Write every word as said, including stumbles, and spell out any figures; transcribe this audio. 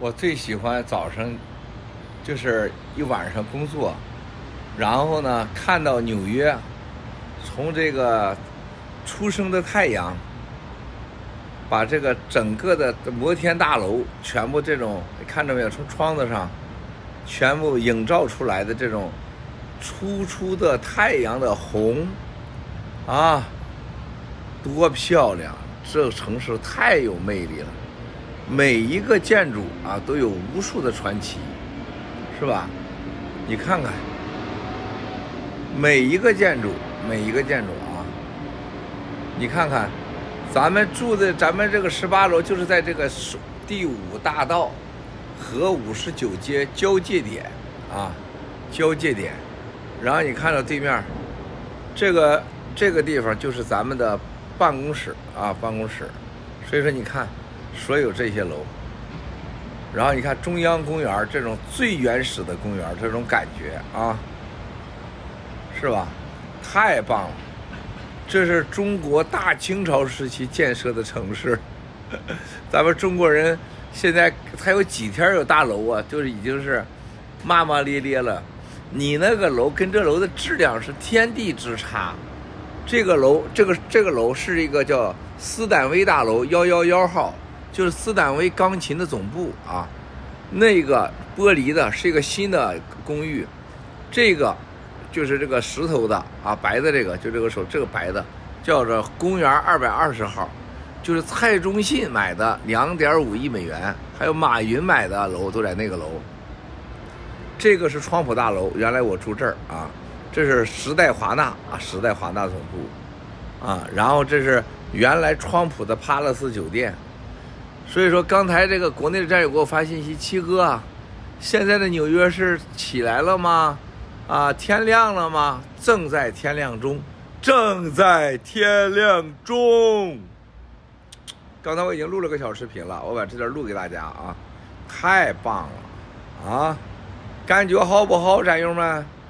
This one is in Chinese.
我最喜欢早上，就是一晚上工作，然后呢看到纽约从这个初升的太阳，把这个整个的摩天大楼全部这种看到没有，从窗子上全部映照出来的这种初出的太阳的红啊，多漂亮！这个城市太有魅力了。每一个建筑啊都有无数的传奇，是吧？你看看每一个建筑，每一个建筑啊，你看看，咱们住的咱们这个十八楼就是在这个第五大道和五十九街交界点啊，交界点。然后你看到对面这个这个地方就是咱们的办公室啊，办公室。所以说你看。所有这些楼，然后你看中央公园这种最原始的公园，这种感觉啊，是吧？太棒了！这是中国大清朝时期建设的城市，咱们中国人现在才有几天有大楼啊，就是已经是骂骂咧咧了。你那个楼跟这楼的质量是天地之差。这个楼，这个这个楼是一个叫斯坦威大楼一一一号。就是斯坦威钢琴的总部啊，那个玻璃的是一个新的公寓，这个就是这个石头的啊，白的这个就这个手这个白的叫做公园二百二十号，就是蔡中信买的两点五亿美元，还有马云买的楼都在那个楼。这个是川普大楼，原来我住这儿啊，这是时代华纳啊，时代华纳总部啊，然后这是原来川普的帕勒斯酒店。所以说，刚才这个国内的战友给我发信息，七哥啊，现在的纽约是起来了吗？啊，天亮了吗？正在天亮中，正在天亮中。刚才我已经录了个小视频了，我把这段录给大家啊，太棒了啊！感觉好不好，战友们？